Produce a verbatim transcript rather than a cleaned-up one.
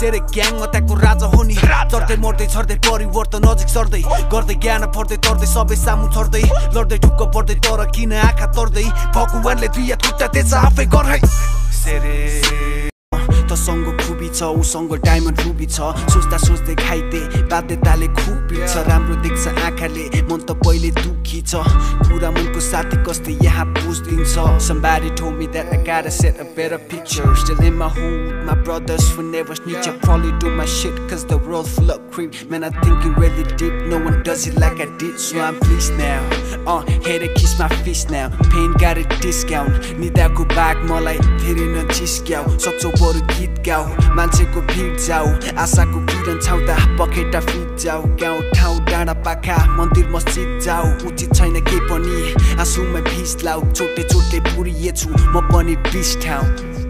सेरे ग्याङ अट्याकको राजा हो नि चढ्दै मर्दै छर्दै परिवर्तन नजिक सर्दै गर्दै ज्ञान पर्दै तर्दै सबै सामु छर्दै लड्दै ढुक्क पर्दै तर किन आँखा तर्दै भगवानले दुई खुट्टा दिएछ आफै गर है सेरे तसँग खुबी छ उसँग डायमन्ड रुबी छ सोच्दा सोच्दै खाइदे बाध्यताले खुबी छ राम्रो देख्छ आँखाले मन त पहिले दुखी छ पुरा मनको साथी कस्तै यहाँ बुझ्दिन्छ somebody told me that I gotta set a better picture still in my hood my brothers who never snitch I probably do my shit cause the world full of creep man I think it really deep no one does it like I did so I'm pleased now uh had to kiss my fist now pain got a discount निदाको बाग मलाई धेरै नजिस्क्याउ सक्छौ बरु गीत गाउ मान्छेको भिड जाऊ आशाको किरण छाउँदा पखेटा फिट जाऊ गाउँ ठाउँ डाँडा पाखा मन्दिर मस्जिद जाऊ उचित छैन के पनि आँसुमा भिज लाऊ छोटे छोटे पुरिएछु म पनि बिस ठाउँ